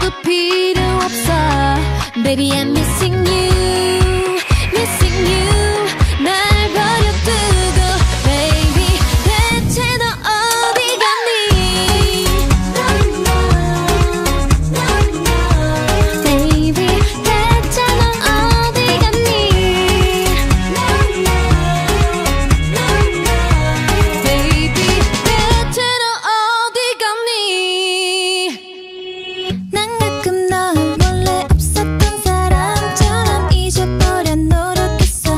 아무도 필요 없어. Baby I'm missing you, missing you. 날 버려두고 Baby 대체 너 어디 갔니? Baby 대체 너 어디 갔니? Baby 대체 너 어디 갔니? 난 가끔 널 원래 없었던 사람처럼 잊어버려 노력했어.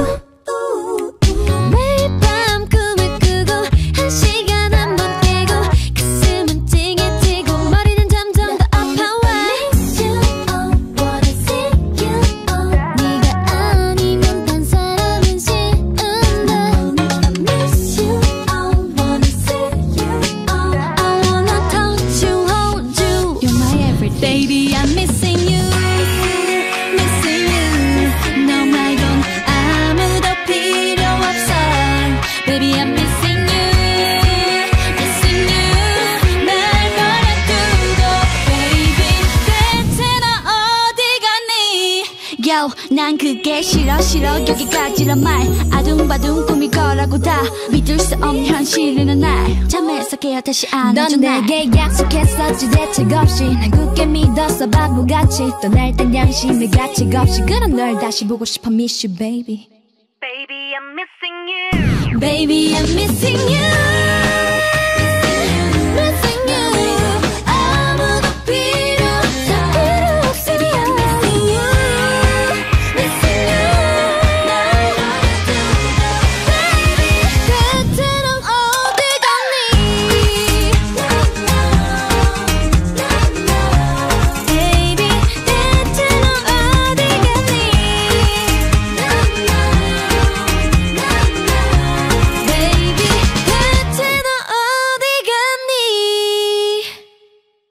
매일 밤 꿈을 꾸고 한 시간 한 번 깨고 가슴은 찡해지고 머리는 점점 더 아파와. Miss you, oh, wanna see you, oh. 네가 아니면 딴 사람은 싫은데. Miss you, oh, wanna see you, oh. I wanna touch you, hold you. You're my everything. Baby, I'm missing you, missing you. 너 말곤 아무도 필요 없어. Baby, I'm missing you, missing you. 날 버려두고 Baby 대체 너 어디 갔니? Yo, 난 그게 싫어 여기까지란 말. 아둥바둥 꿈일 거라고 다 믿을 수 없는 현실이는 날 잠에서 깨어 다시 안아줘. 넌 내게 약속했었지 대책 없이. 난 굳게 믿었어 바보같이. 떠날 땐 양심의 가치가 없이. 그런 널 다시 보고 싶어. Miss you baby. Baby, I'm missing you. Baby I'm missing you, missing